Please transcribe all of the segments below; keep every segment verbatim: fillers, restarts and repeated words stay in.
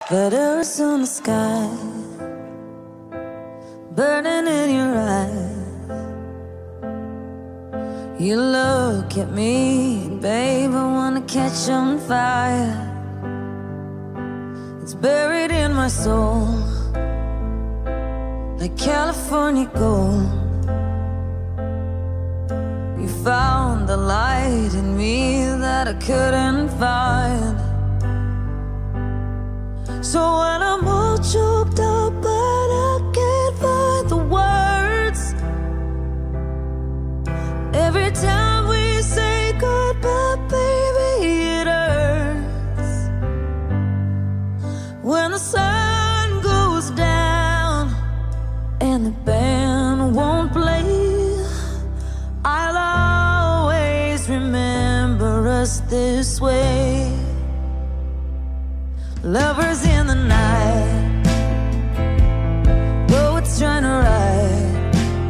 Letters on the sky, burning in your eyes. You look at me, babe, I wanna catch on fire. It's buried in my soul, like California gold. You found the light in me that I couldn't find. So when I'm all choked up but I can't find the words, every time we say goodbye, baby, it hurts. When the sun goes down and the band won't play, I'll always remember us this way. Lovers in the night, poets trying to write.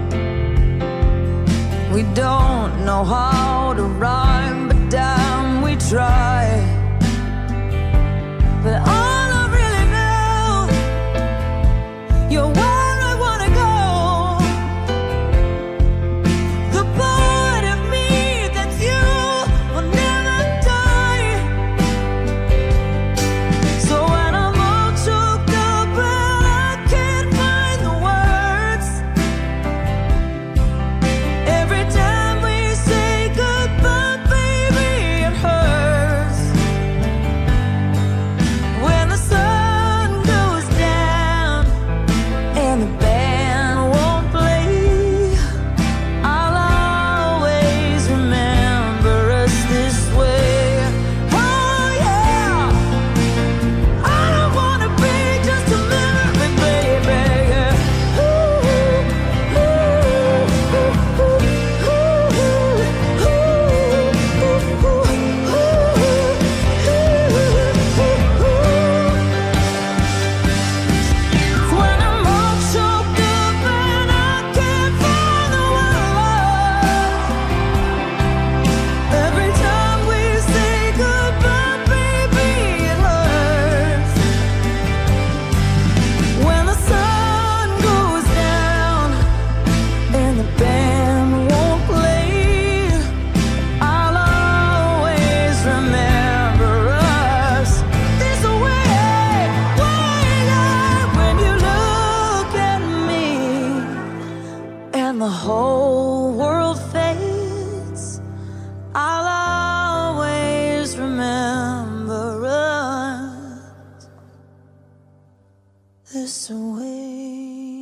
We don't know how to rhyme, but damn, we try. But all I really know, you're where I wanna go. The part of me that's you will never die. So when I'm all choked up and I can't find the words, every time we say goodbye, baby, it hurts. When the sun goes down and the band won't play, I'll always remember us this way. Oh yeah, I don't wanna be just a memory, baby. Ooh, ooh, ooh, ooh, ooh, ooh, ooh, ooh. When I'm all choked up and I can't find the words, every time we say goodbye, baby, it hurts. When the sun goes down and the band won't play, I'll always remember us this way. When you look at me and the whole world fades, I'll always remember us this way.